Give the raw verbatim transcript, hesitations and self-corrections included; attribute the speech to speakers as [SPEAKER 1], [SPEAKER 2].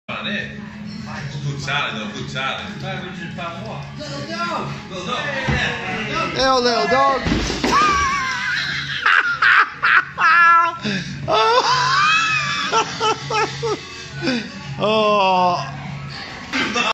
[SPEAKER 1] On it. Good salad though, good salad.
[SPEAKER 2] No, we just found what? Little dog!
[SPEAKER 1] Little dog.
[SPEAKER 2] Yeah,
[SPEAKER 3] Little, little dog. Oh. Oh.